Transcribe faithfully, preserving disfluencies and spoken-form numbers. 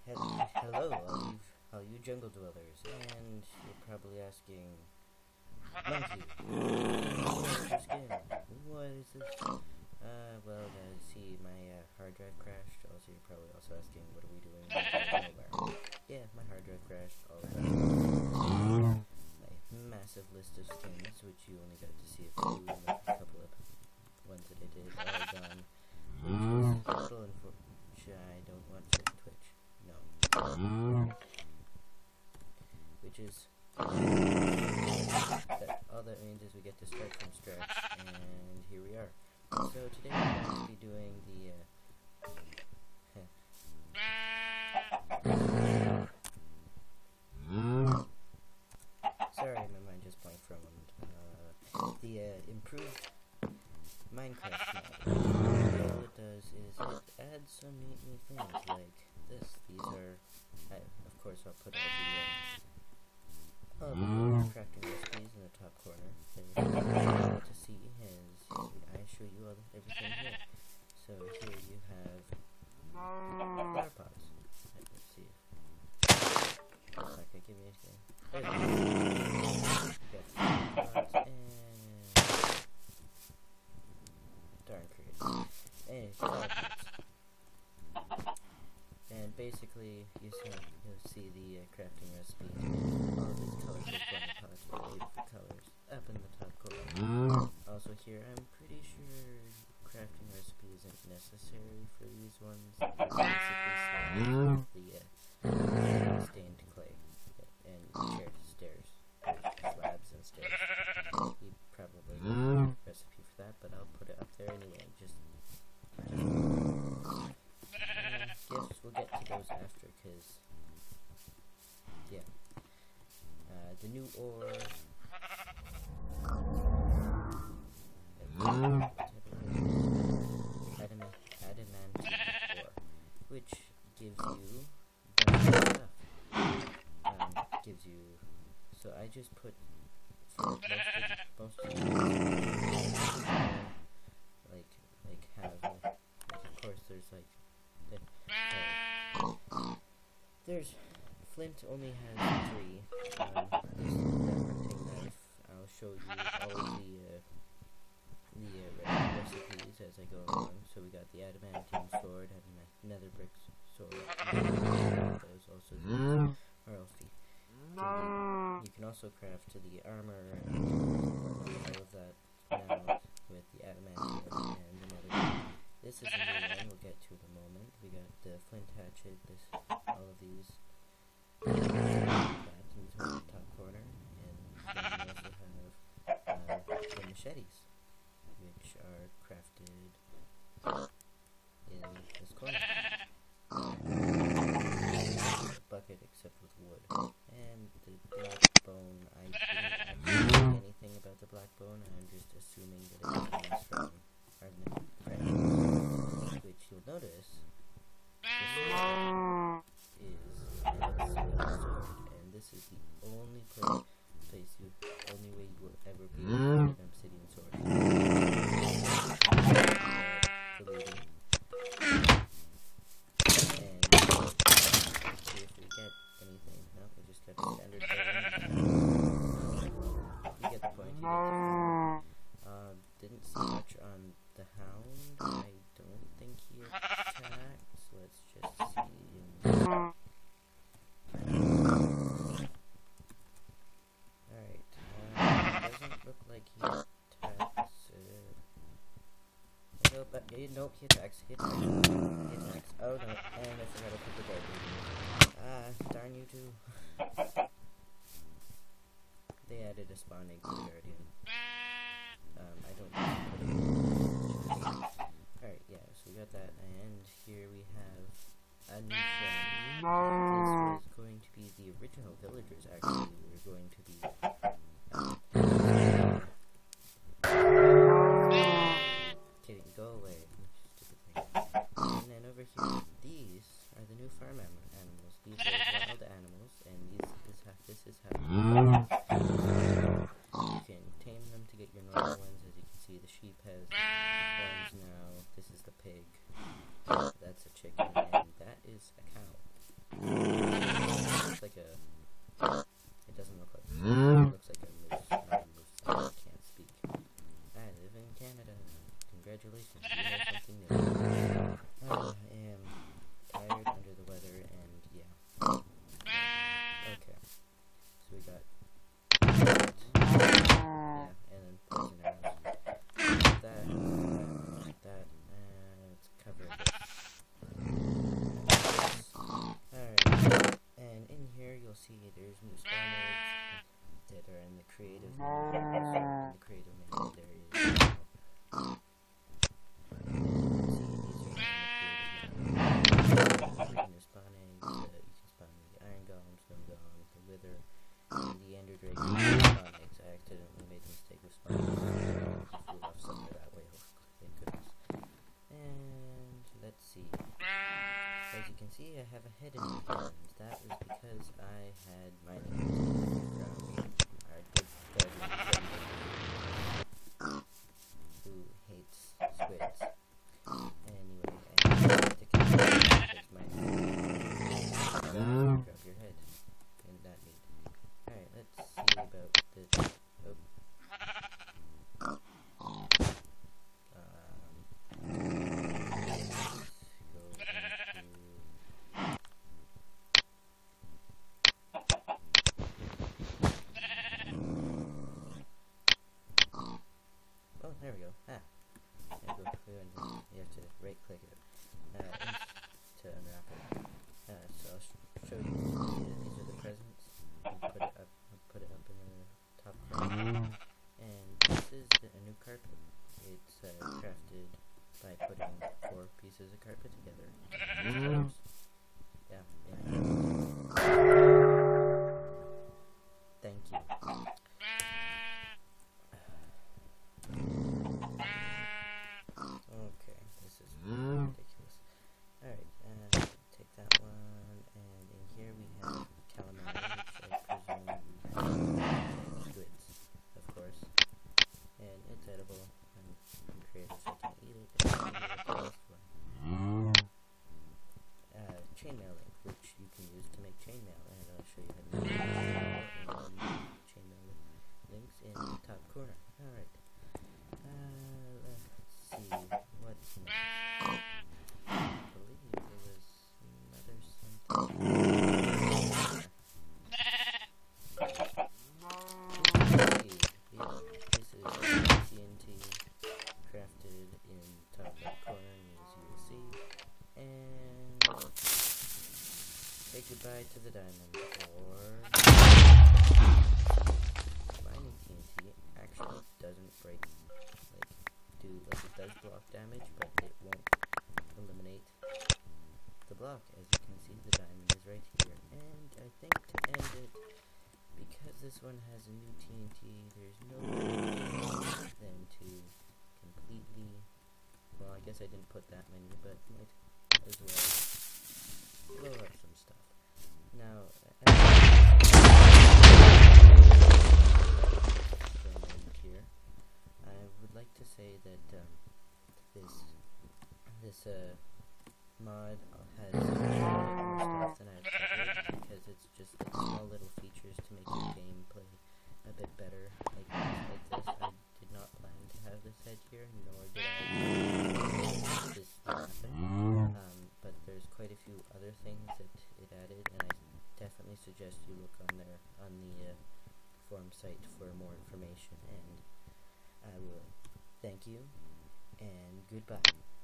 He hello, all you, all you jungle dwellers, and you're probably asking, Monkey, where's your skin? What is this? Uh, well, uh, see, my uh, hard drive crashed. Also, you're probably also asking, what are we doing? Nowhere. Yeah, my hard drive crashed. All of that. My massive list of skins, which you only got to see a few, like a couple of ones that I did, all gone. Which is a little unfortunate. I don't want to Twitch. No. Which is that all that means is we get to start from scratch, and here we are. So today we're going to be doing the uh, sorry, my mind just blanked for a moment. Uh, the uh, improved Minecraft mod. All it does is it adds some neat new things like this. These are, I, of course, I'll put all the, uh, all the crafting recipes in the top corner. There to see as I show you all, everything here. So here you have flower pots. Let's see. It's not gonna give me anything. There we go. Got flower pots and darn creative. Anyway, flower pots. And basically, you see, you'll see the uh, crafting recipe. All of these colors are from the pots with beautiful colors up in the top corner. Also here, I'm pretty sure crafting recipe isn't necessary for these ones. They're basically slabs with the uh, stained clay and chair stairs, slabs and stairs. You probably have a recipe for that, but I'll put it up there anyway. Just, just uh, gifts. We'll get to those after, cause yeah, uh, the new ore. Adamant, adamant ore, which gives you better stuff. Um, gives you. So I just put for most of most of the, like like have like, like of course there's like the, uh, there's Flint only has three. Um, this hunting knife. I'll show you all the. Uh, the uh, recipes as I go along. So we got the adamantine sword and the nether brick sword. Those also are healthy. You can also craft to the armor and all of that now with the adamantine and the nether. This is a new one we'll get to in a moment. We got the flint hatchet, this, all of these. That in the top corner. And then we also have uh, the machetes, which are crafted in this corner. Bucket except with wood. And the black bone, I didn't actually say anything about the black bone, I'm just assuming that it comes from our friends, which you'll notice this is a sword, and this is the only place, place you, only way you will ever be able to get an obsidian sword. Uh, deleting. And let's see if we get anything. No, we just got a standard bone. You get the point. You get the point. Uh, didn't see much on the hound. I don't think he attacks. Let's just see. Alright. Uh, doesn't look like he attacks. Uh, no, but he, nope, he attacks. He attacks. He attacks. Oh no, and I forgot to put the guardian. Ah, darn you too. They added a spawn egg to the guardian. Um, I don't know. Alright, yeah, so we got that, and here we have a new friend. This was going to be the original villagers, actually. We were going to be... Um, kidding, go away. Stupid thing. And then over here, these are the new farm animals. These are wild animals, and these, this, ha this is how you can tame them to get your normal ones. As you can see, the sheep has horns now. This is the pig. That's a chicken, and that is a cow. you'll see there's new spawn eggs that are in the creative menu. So in the creative menu there is uh, new spawn eggs. Uh, you can spawn the iron golem, stone golem, the wither, and the ender drake. Spawn eggs. I accidentally made the mistake of spawning. I flew off somewhere that way. Oh, thank goodness. And let's see. As you can see, I have a head in my hand. That was because I had my name around me. Our good guardian who hates squids. Anyway, I need to stick it because my name drop your head. And that neat. Alright, let's see about this. Oh. There we go. Ah. There we go. You have to right click it uh, to unwrap it. Uh, so I'll sh show you. These are the presents. I'll put it up. I'll put it up in the top corner. And this is the, a new carpet. It's uh, crafted by putting four pieces of carpet together. Yeah. Yeah. Thank you. Okay, this is ridiculous. Alright, uh, take that one, and in here we have calamari, which I presume is squids, of course. And it's edible. I'm, I'm creative, so I can't eat it. It's uh, chainmail link, which you can use to make chainmail, and I'll show you how to make chainmail links in the top corner. Alright. Uh, let's see, what's next? I believe there was another something. Yeah, this is T N T crafted in top left corner, as you will see. And say goodbye to the diamond, or mining T N T actually doesn't break. Do like it does block damage, but it won't eliminate the block. As you can see, the diamond is right here. And I think to end it, because this one has a new T N T, there's no way than to completely. Well, I guess I didn't put that many, but might as well blow up some stuff. Now, here. I would like to say that um, this this uh, mod has more stuff than I've covered, because it's just like small little features to make the gameplay a bit better. Like, like this, I did not plan to have this head here, nor did I expect this to happen. Um, but there's quite a few other things that it added, and I definitely suggest you look on there on the uh, forum site for more information. And I will thank you, and goodbye.